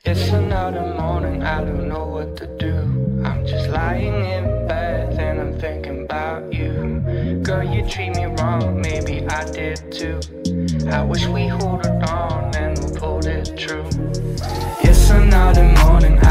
It's another morning, I don't know what to do. I'm just lying in bed and I'm thinking about you. Girl, you treat me wrong, maybe I did too. I wish we hold it on and we pulled it true. It's another morning,